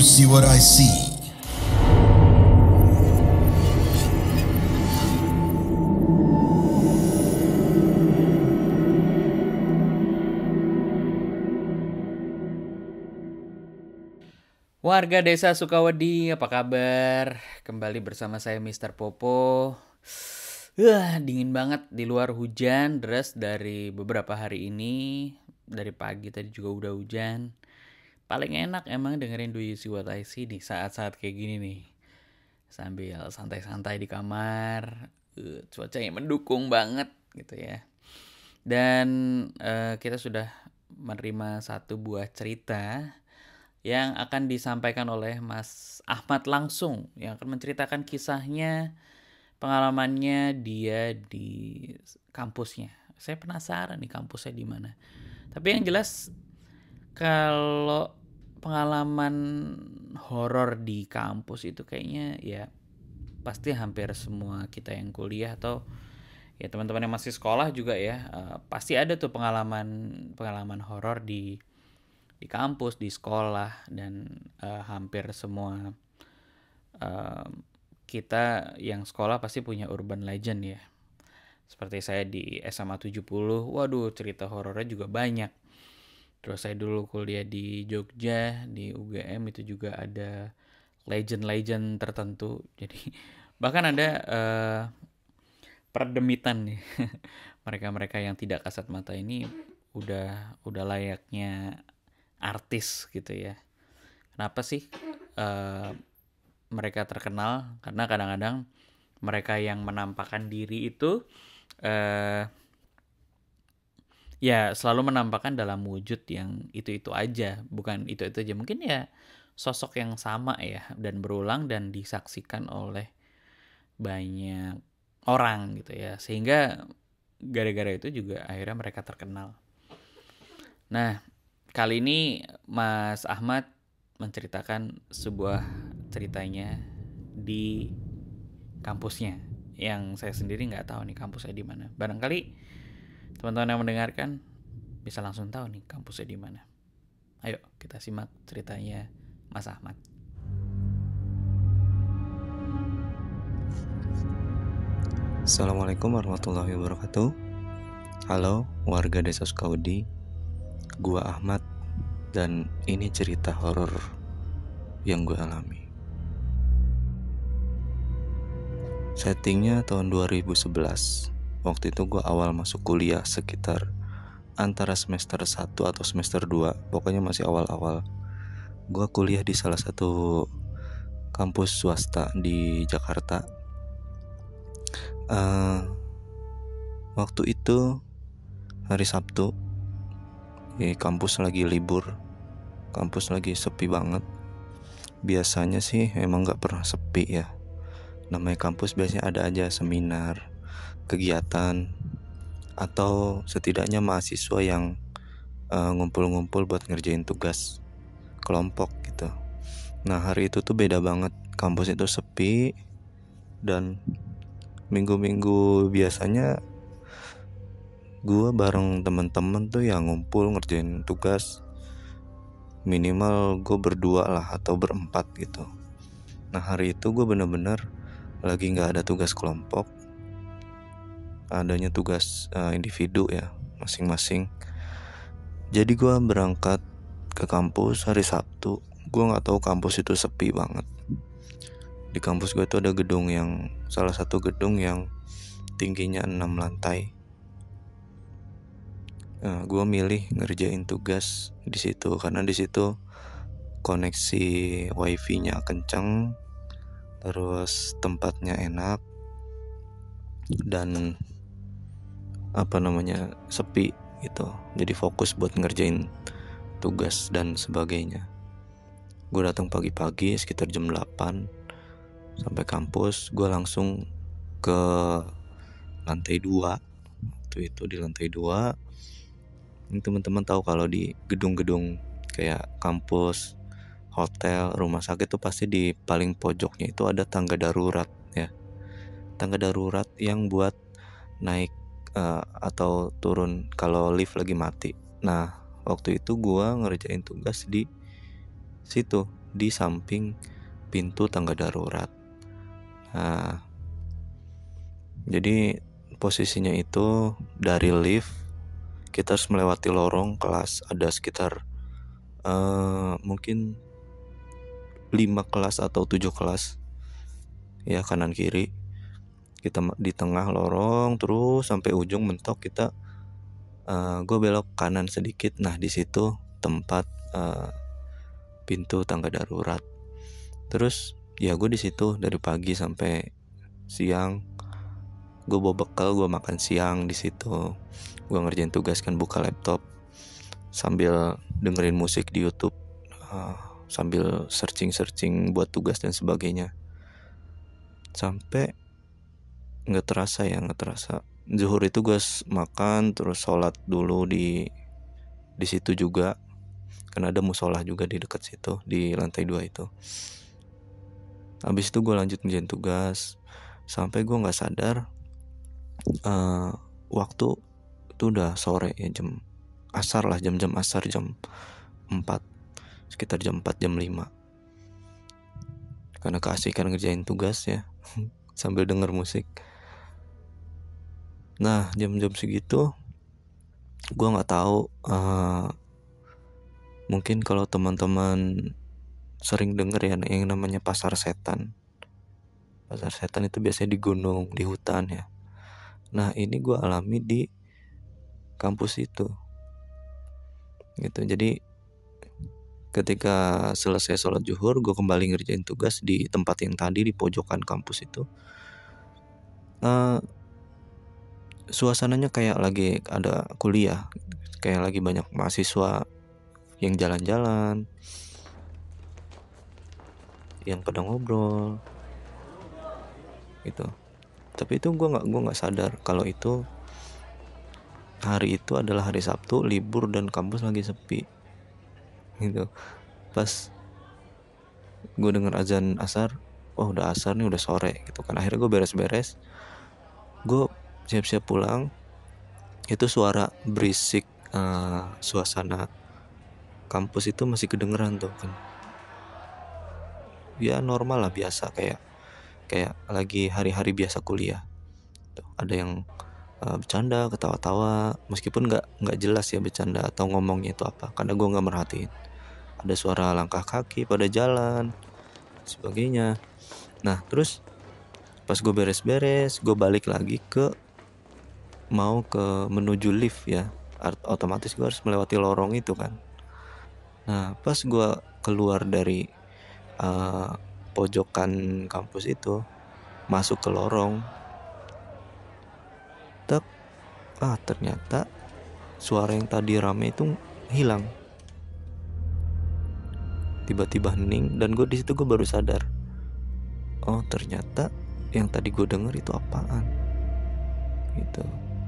see what I see? Warga desa Sukawedi, apa kabar? Kembali bersama saya Mr. Popo. Dingin banget di luar, hujan deras dari beberapa hari ini. Dari pagi tadi juga udah hujan. Paling enak emang dengerin Do You See What I See di saat-saat kayak gini nih. Sambil santai-santai di kamar. Cuaca yang mendukung banget gitu ya. Dan kita sudah menerima satu buah cerita yang akan disampaikan oleh Mas Ahmad langsung, yang akan menceritakan kisahnya, pengalamannya dia di kampusnya. Saya penasaran nih kampusnya di mana. Tapi yang jelas kalau pengalaman horor di kampus itu kayaknya ya pasti hampir semua kita yang kuliah atau ya teman-teman yang masih sekolah juga ya, pasti ada tuh pengalaman horor di kampus, di sekolah, dan hampir semua kita yang sekolah pasti punya urban legend ya. Seperti saya di SMA 70, waduh cerita horornya juga banyak. Terus saya dulu kuliah di Jogja, di UGM itu juga ada legend-legend tertentu. Jadi bahkan ada perdemitan nih. Mereka-mereka yang tidak kasat mata ini udah layaknya artis gitu ya. Kenapa sih mereka terkenal? Karena kadang-kadang mereka yang menampakkan diri itu ya selalu menampakkan dalam wujud yang itu-itu aja. Bukan itu-itu aja, mungkin ya sosok yang sama ya, dan berulang dan disaksikan oleh banyak orang gitu ya. Sehingga gara-gara itu juga akhirnya mereka terkenal. Nah, kali ini Mas Ahmad menceritakan sebuah ceritanya di kampusnya, yang saya sendiri nggak tahu nih kampusnya di mana. Barangkali teman-teman yang mendengarkan bisa langsung tahu nih kampusnya di mana. Ayo kita simak ceritanya Mas Ahmad. Assalamualaikum warahmatullahi wabarakatuh. Halo warga desa Sukawedi, gua Ahmad, dan ini cerita horor yang gue alami. Settingnya tahun 2011. Waktu itu gue awal masuk kuliah, sekitar antara semester 1 atau semester 2, pokoknya masih awal-awal. Gue kuliah di salah satu kampus swasta di Jakarta. Waktu itu hari Sabtu, kampus lagi libur, kampus lagi sepi banget. Biasanya sih emang gak pernah sepi ya. Namanya kampus biasanya ada aja seminar, kegiatan, atau setidaknya mahasiswa yang ngumpul-ngumpul buat ngerjain tugas kelompok gitu. Nah hari itu tuh beda banget, kampus itu sepi. Dan minggu-minggu biasanya gue bareng temen-temen tuh yang ngumpul ngerjain tugas. Minimal gue berdua lah atau berempat gitu. Nah hari itu gue bener-bener lagi gak ada tugas kelompok, adanya tugas individu ya, masing-masing. Jadi gue berangkat ke kampus hari Sabtu. Gue gak tahu kampus itu sepi banget. Di kampus gue tuh ada gedung yang, salah satu gedung yang tingginya 6 lantai. Gue milih ngerjain tugas di situ karena di situ koneksi wifi-nya kenceng, terus tempatnya enak, dan sepi gitu. Jadi fokus buat ngerjain tugas dan sebagainya. Gue datang pagi-pagi sekitar jam 8 sampai kampus. Gue langsung ke lantai 2. Waktu itu di lantai 2, ini teman-teman tahu kalau di gedung-gedung kayak kampus, hotel, rumah sakit tuh pasti di paling pojoknya itu ada tangga darurat ya. Tangga darurat yang buat naik atau turun kalau lift lagi mati. Nah waktu itu gue ngerjain tugas di situ, di samping pintu tangga darurat. Nah, jadi posisinya itu dari lift kita harus melewati lorong kelas, ada sekitar mungkin 5 kelas atau 7 kelas ya, kanan kiri. Kita di tengah lorong terus sampai ujung mentok kita gue belok kanan sedikit. Nah di situ tempat pintu tangga darurat. Terus ya gue di situ dari pagi sampai siang. Gue bawa bekal, gue makan siang di situ. Gue ngerjain tugas kan, buka laptop sambil dengerin musik di YouTube, sambil searching buat tugas dan sebagainya. Sampai nggak terasa zuhur itu gue makan terus sholat dulu di situ juga, karena ada musola juga di dekat situ di lantai 2 itu. Habis itu gue lanjut ngerjain tugas sampai gue nggak sadar waktu itu udah sore ya, jam asar lah, jam asar, jam 4, sekitar jam 4 jam 5, karena keasikan ngerjain tugas ya sambil denger musik. Nah jam-jam segitu gue nggak tahu, mungkin kalau teman-teman sering denger ya yang namanya pasar setan. Pasar setan itu biasanya di gunung, di hutan ya. Nah ini gue alami di kampus itu gitu. Jadi ketika selesai sholat zuhur, gue kembali ngerjain tugas di tempat yang tadi di pojokan kampus itu. Suasananya kayak lagi ada kuliah, kayak lagi banyak mahasiswa yang jalan-jalan, yang pada ngobrol gitu. Tapi itu gue nggak sadar kalau itu hari itu adalah hari Sabtu, libur dan kampus lagi sepi gitu. Pas gue denger azan asar, oh udah asar nih, udah sore gitu kan. Akhirnya gue beres-beres, gue siap-siap pulang. Itu suara berisik, suasana kampus itu masih kedengeran tuh kan. Ya normal lah, biasa kayak lagi hari-hari biasa kuliah tuh. Ada yang bercanda, ketawa-tawa, meskipun nggak jelas ya bercanda atau ngomongnya itu apa, karena gue nggak merhatiin. Ada suara langkah kaki pada jalan sebagainya. Nah terus pas gue beres-beres, gue balik lagi mau ke menuju lift ya, otomatis gue harus melewati lorong itu kan. Nah pas gue keluar dari pojokan kampus itu, masuk ke lorong, ternyata suara yang tadi rame itu hilang, tiba-tiba hening. Dan gue di situ gue baru sadar, oh ternyata yang tadi gue denger itu apaan gitu.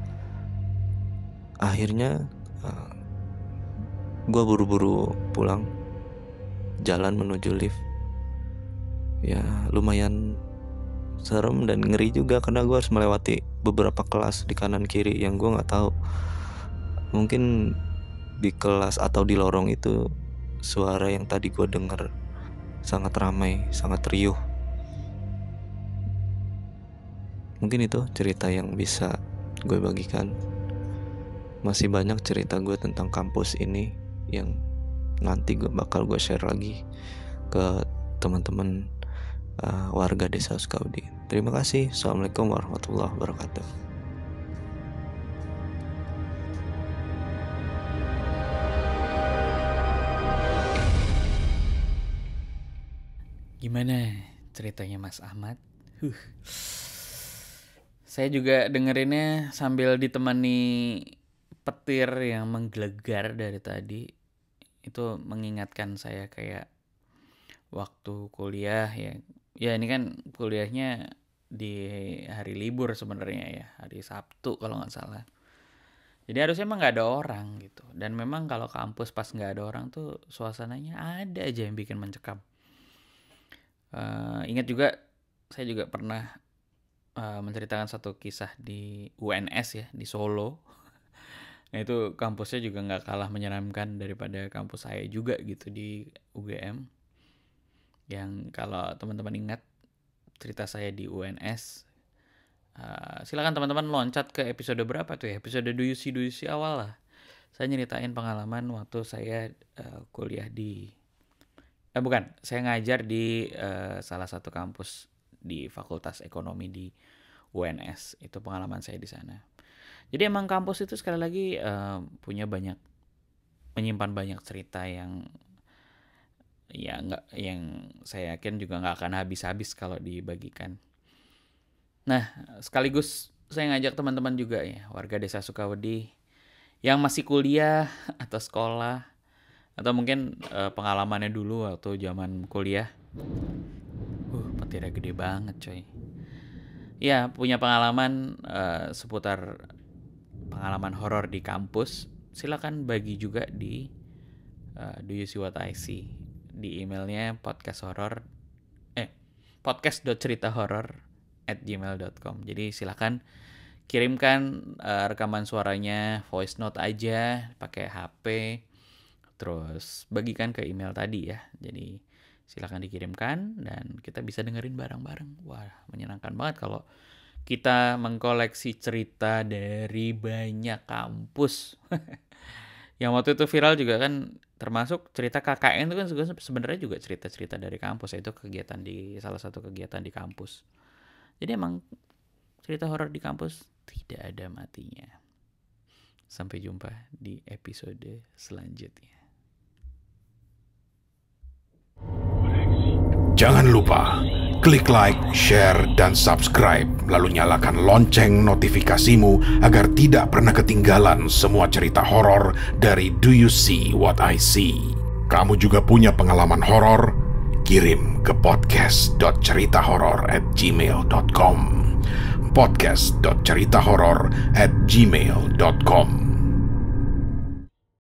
Akhirnya gue buru-buru pulang, jalan menuju lift. Ya lumayan serem dan ngeri juga, karena gue harus melewati beberapa kelas di kanan kiri yang gue nggak tahu. Mungkin di kelas atau di lorong itu suara yang tadi gue denger sangat ramai, sangat riuh. Mungkin itu cerita yang bisa gue bagikan. Masih banyak cerita gue tentang kampus ini yang nanti bakal gue share lagi ke teman-teman warga desa Sukaudi. Terima kasih. Assalamualaikum warahmatullahi wabarakatuh. Gimana ceritanya Mas Ahmad? Saya juga dengerinnya sambil ditemani petir yang menggelegar dari tadi. Itu mengingatkan saya kayak waktu kuliah ya. Ya ini kan kuliahnya di hari libur sebenarnya ya, hari Sabtu kalau nggak salah. Jadi harusnya emang nggak ada orang gitu. Dan memang kalau kampus pas nggak ada orang tuh suasananya ada aja yang bikin mencekam. Ingat juga, saya juga pernah menceritakan satu kisah di UNS ya, di Solo. Nah itu kampusnya juga nggak kalah menyeramkan daripada kampus saya juga gitu di UGM. yang kalau teman-teman ingat cerita saya di UNS, silakan teman-teman loncat ke episode berapa tuh ya, episode Do You See awal lah. Saya nyeritain pengalaman waktu saya kuliah di saya ngajar di salah satu kampus di Fakultas Ekonomi di UNS. Itu pengalaman saya di sana. Jadi emang kampus itu sekali lagi menyimpan banyak cerita yang saya yakin juga nggak akan habis-habis kalau dibagikan. Nah, sekaligus saya ngajak teman-teman juga ya, warga Desa Sukawedi yang masih kuliah atau sekolah, atau mungkin pengalamannya dulu waktu zaman kuliah. Petirnya gede banget coy. Ya, punya pengalaman seputar pengalaman horor di kampus. Silakan bagi juga di Do You See What I See di emailnya podcast.ceritahoror@gmail.com. Jadi silakan kirimkan rekaman suaranya, voice note aja pakai HP, terus bagikan ke email tadi ya. Jadi silakan dikirimkan dan kita bisa dengerin bareng-bareng. Wah, menyenangkan banget kalau kita mengkoleksi cerita dari banyak kampus. Yang waktu itu viral juga kan, termasuk cerita KKN itu kan sebenarnya juga cerita-cerita dari kampus. Itu salah satu kegiatan di kampus. Jadi emang cerita horor di kampus tidak ada matinya. Sampai jumpa di episode selanjutnya. Jangan lupa klik like, share, dan subscribe, lalu nyalakan lonceng notifikasimu agar tidak pernah ketinggalan semua cerita horor dari Do You See What I See. Kamu juga punya pengalaman horor? Kirim ke podcast.ceritahoror@gmail.com podcast.ceritahoror@gmail.com